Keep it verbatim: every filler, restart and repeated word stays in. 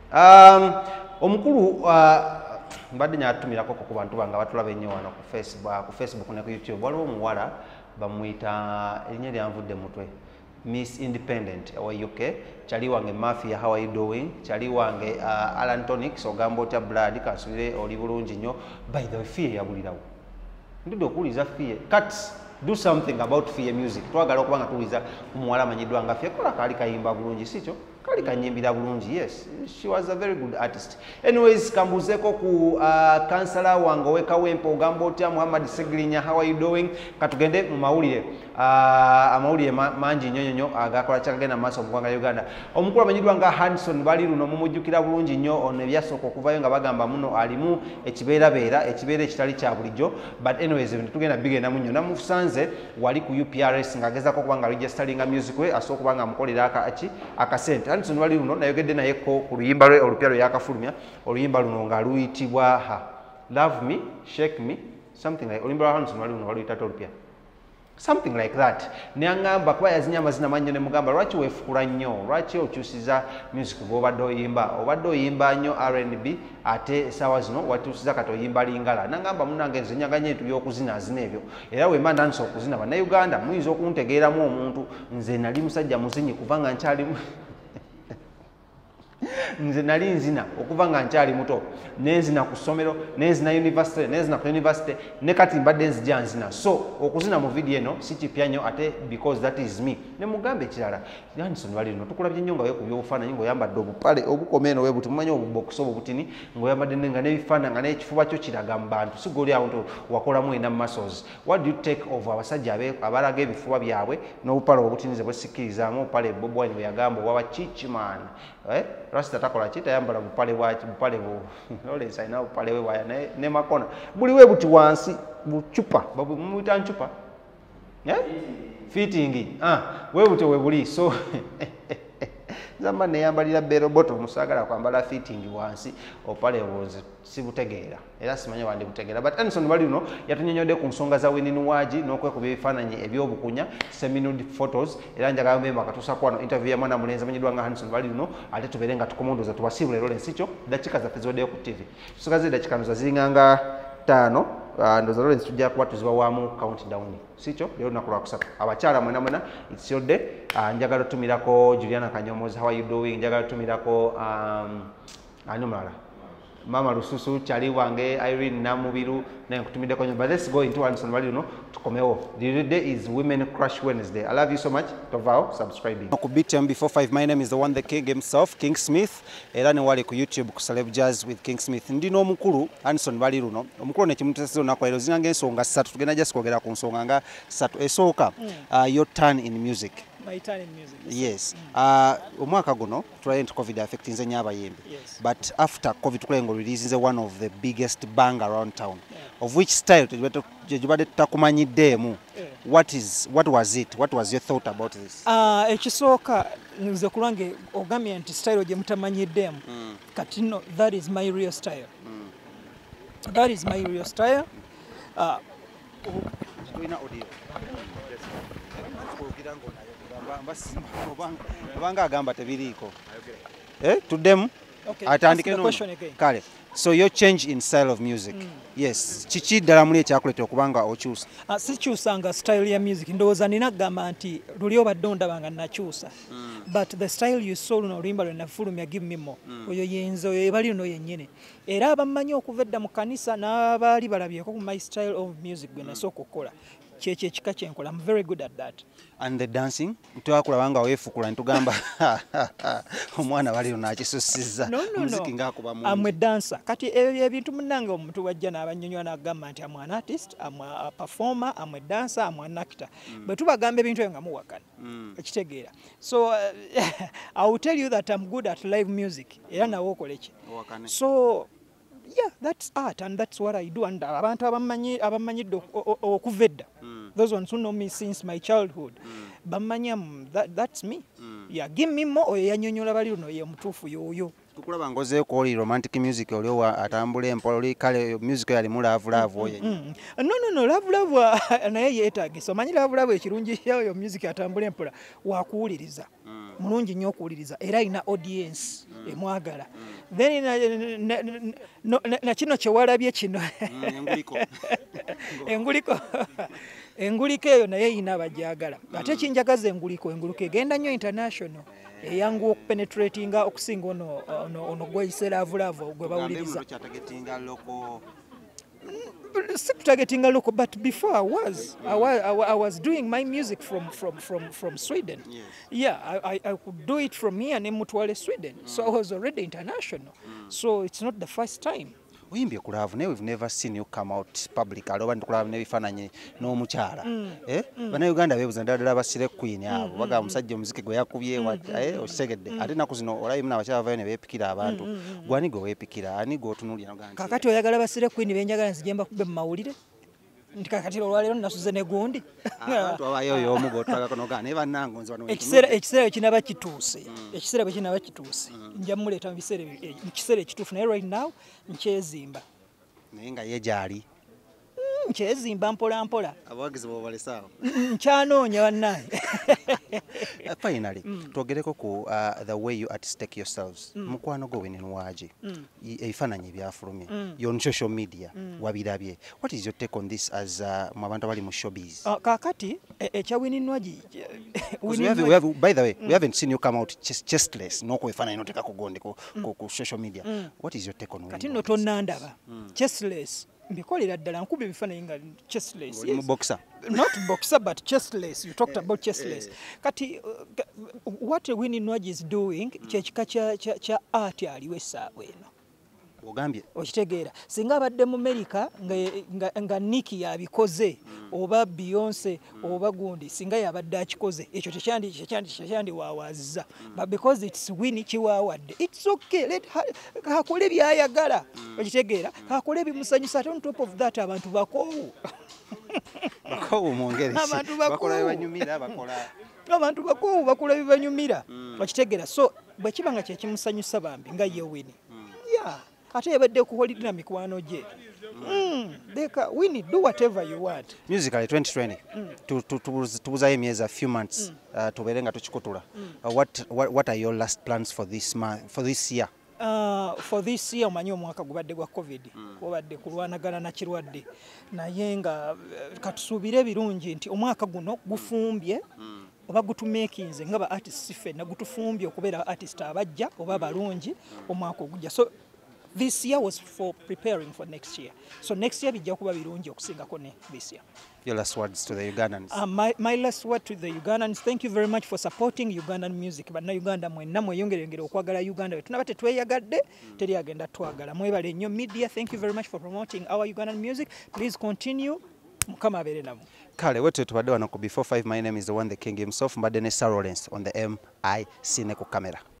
Um, omukulu uh, mbadde nyatumirako ku bantu bange batulaba ennyo wano ku Facebook, ku Facebook ne ku YouTube. Waliwo omuwala bamuyita erinnya lyanvudde mutwe Miss Independent owa U K. Chali wange Mafia, how are you doing? Chali wange uh, Alan Tonic ogamba otya Blood kasubire oli bulungi nnyo. By the way, Fie yabulirawo. Ndidde okuwuliza Fie. Cut, do something about Fie music. Twagala okubanga tuwuliza omuwala amanyiddwa nga Fie kola kaali kayimba bulungi si kyo? Kali kanyimbira bulungi. Yes, she was a very good artist. Anyways, kambuzeko ku uh, kansala wange oweka wempo ogamba otya Muhammad Segirinya, how are you doing? Katugende mu mawulire. Uh, amawulire ma, mangi nnyo nnyo agakola kyakagenda mu maaso mu ggwanga Uganda. Omukulu amanyiddwa nga Hanson bali luno mumujjukira bulungi nnyo ono ebyasooka okuvayo nga bagamba muno alimu ekibeerabeera ekibeera ekitali kya bulijjo. But anyways, ebintu tugenda bigendamu nnyo. Namusanze wali ku U P R S ng'agezaako okuba nga registeringa music we asooka okuba nga amukolera akaki akasente. Hanson wali luno nayogedde nayeko ku luyimba lwe olupya lwe yakafulumya. Oluyimba luno nga luyitibwa ha Love Me, Shake Me, something like oluyimba lwa Hanson wali luno waluyita olupya. Something like that. Neangamba kuba yazinya amazina manyo ne mugamba lwaki weefukula nnyo, lwaki okyusiza music gw'obadde oyimba, obadde oyimba nnyo R and B ate essaawa zino watuusiza kati oyimba lingala. Nangamba munnange nze nyaganya entu y'okuzina azina ebyo era wemba ntandise okuzina bannayuganda muyinza okuntegeeramu omuntu nze nali musajja muzinyi kuva nga nkyalimu nze nali nzina okuva nga nkyali muto nenzina ku ssomero nenzina university nenzina ku university ne kati mbadde nzija nzina. So okuzina mu video eno si kipya nnyo ate because that is me. Ne mugambe ekirala Hanson wali luno tukulabye nnyo nga we ku by'obufaananyi ng'oyambadde obupale obukomeeno we buti mumanyi obubokisi obutini ng'oyambadde nga n'ebifaananyi nga n'ekifuba kyo kiraga mu bantu si goli awo nti wakolamu ena muscles. What do you take of abasajja abalaga ebifuba byabwe n'obupale obutinize bwesikkirizaamu obupale Bob Wine bwe yagamba obwaba chichman eh? Rasta takola chita yambala bupale bwachi bupale bu ole saina bupale we waya ne, ne makona buli we buti wansi buchupa babu mumuita nchupa eh fitting ah we buti we buli so zama ne yambalira bero boto musagala kwambala fitting wansi opale woze sibutegeera era simanya wandi butegeera. But Hanson wali uno yatunyonyode ku nsonga za Winnie Waji n'okwekubya ebifaananyi ebyobukunya semi-nude photos era njagala mbemba katuusa kwano interview ya mwana mulenzi amanyiddwa nga Hanson wali uno ate tubeere nga tukomondoza tubasibule lole nsikyo dakika zaffe zoddeyo ku T V tusogaze dakika nzo zinganga tano uh, ndoza lole tujja kuba tuzibawamu countdown sikyo lero naku lwakusatu abakyala mwena mwena it's your day. Uh, njagala tumirako Juliana Kanyomozi, how are you doing? Njagala tumirako um, ani mulala Mama Lususu, Chali wange, Irene Namubiru, na kutumide konyo. But let's go into Hanson wali uno tukomewo. The day is Women Crush Wednesday. I love you so much. Tovao, subscribing. Ku beat M before five. My name is the one, the king himself, King Smith. Era ne wali ku YouTube ku Celeb Jazz with King Smith. Ndino omukulu Hanson wali uno. Omukulu ne kimutesero nakwa ero zinange ensonga ssatu tugenda just kwogera ku nsonga nga ssatu esooka. Mm. Uh, your turn in music. My turn in music. Yes. Mm. Uh, omwaka guno tulaye nti COVID affecting nze nnyo abayimbi. Yes. But after COVID tukulengo releases one of the biggest bang around town. Yeah. Of which style tujibade tutakumanyiddeemu. Yeah. What is what was it? What was your thought about this? Ah, uh, ekisooka nze kulange ogambye nti style gye mutamanyiddeemu. Mm. Kati no, that is my real style. Mm. That is my real style. Ah, uh, tuina audio. Obanga agamba tebiriiko. Eh, tuddemu? Okay. Atandike no. Kale. So your change in style of music. Mm. Yes. Kiki ddala muli ekyakuleeta okubanga okyusa? Uh, sikyusanga style ya music. Ndowooza nina kugamba nti luli obadde ondaba nakyusa. Mm. But the style you saw luno oluyimba lwe nafulumya Give Me More. Mm. Oyo yenze oyo ebali luno yennyini. Era abamanyi okuva edda mu kanisa n'abaali balabyeko ku my style of music gwe nasooka okukola. Cheche ekika kyenkola. I'm very good at that. And the dancing? Twakulabanga weefukula ntugamba omwana bali luno akisusiza. No, no, muziki no. ng'akuba mungi. I'm a dancer. Kati ebintu munnange omuntu wajja n'abanyonnyola n'agamba nti I'm an artist, I'm a performer, I'm a dancer, I'm an actor. Mm. Bwe tubagamba ebintu ebyo nga muwakana. Mm. Ekitegeera. So uh, I will tell you that I'm good at live music. Era nawe okola ki. So yeah, that's art and that's what I do. And abantu abamanyi abamanyidde okuva edda. Those ones who know me since my childhood. Mm. Bamanya that, that's me. Mm. Yeah, Give Me More oyo yanyonyola bali luno ye mutuufu yoyo. Tukulaba ngozeeko oli romantic music oli wa atambula empola oli kale music yali mu love love oyo. Mm. No no no love love naye yeetaagisa. Omanyi love love ekirungi yayo music atambula empola wakuwuliriza. Mm. Mulungi nnyo okuwuliriza era ina audience mm. emwagala. Mm. then na, na, na, na, na kino kyewalabye kino enguliko enguliko eyo naye eyina abajagala ate kinjagaza enguliko enguliko egenda nnyo international eyangu okupenetratinga okusinga ono ono ono gweyise lavulavo gwe bawuliriza targeting a local, but before I was, mm. I was, I, I was doing my music from from from from Sweden. Yes. Yeah, I, I I could do it from here, Nemutwale, Sweden. Mm. So I was already international. Mm. So it's not the first time. Uyimbye ku laavu naye we've never seen you come out public aloba ndikulaba n'ebifaananyi n'omukyala eh bannayuganda beebuuza ddala basire queen abo bagamba omusajja omuziki gwe yakubye eh okitegedde ate ennaku zino olayimu n'abakyala bavayo ne beepikira abantu gwani gwe weepikira ani gwe otunuulira nogamba kakati oyagala basire queen benjagala nzije mbakube mu mawulire nti kakati olwaleero nasuze ne gundi abantu abayo oyo omu gotulagako nogamba naye bannange nze bano ekiseera ekiseera kinaba kituuse ekiseera bwe kinaba kituuse nja muleeta mu biseera mu kiseera ekituufu naye right now nkyezimba naye nga ye gyali nkyezimba mpola mpola abawagizi bobalesaawo nkyanoonya bannaye finally twogereko ku the way you artists take yourselves mukwano gwo wenenwaji ebifaananyi ebyafulumye you on social media wabirabye what is your take on this as mu abantu abali mu showbiz kakati ekya wininwaji by the way we haven't seen you come out chestless noko ebifaananyi noteka ku gondi ku social media what is your take on kati no tonnandaba chestless Bikolera ddala nkuba ebifaananyi nga chestless. Yes. Boxer. Not boxer but chestless. You talked about chestless. Kati uh, what Winnie Nwaji is doing kyekika kya kya art aliwo essaawa eno. Ogambye okitegeera singa abadde mu America nga, nga, nga Nicki yabikoze mm. oba Beyonce mm. oba gundi singa yabadde akikoze ekyo tekyandi tekyandi tekyandi wawaziza mm. but because it's Winnie kiwawadde it's okay let hakole byayagala mm. okitegeera mm. hakole bimusanyusa on top of that abantu bakowu bakowu mwongerese abantu bakola banyumira bakola abantu bakowu bakola bibanyumira mm. okitegeera so bwe kibanga kye kimusanyusa bambi nga ye Winnie mm. yeah ate yabadde kuholidde mikwano gye mm deka Winnie do whatever you want musically twenty twenty to to tubuzayo emyezi a few months tubere nga tukikutula what what are your last plans for this month for this year Uh, for this year omanyi omwaka gubadde gwa covid obadde mm. kulwanagana na kirwadde naye nga uh, katusuubire birungi nti omwaka guno gufumbye mm. oba gutumekinze nga ba artists ffenna gutufumbye okubeera artist abajja oba balungi omwaka ogujja so this year was for preparing for next year. So next year bijja kuba birungi okusingako ne this year. Your last words to the Ugandans. Uh, my, my last word to the Ugandans, thank you very much for supporting Ugandan music. Banna Uganda mwenna mweyongerengere okwagala Uganda. Tunaba tetweyagadde teri agenda twagala. Mwebale nnyo media. Thank you very much for promoting our Ugandan music. Please continue. Mukama abeere namu. Kale wetu tubadde wano ku before five. My name is the one the king himself. Mbadde ne Sir Lawrence on the M I C ne ku camera.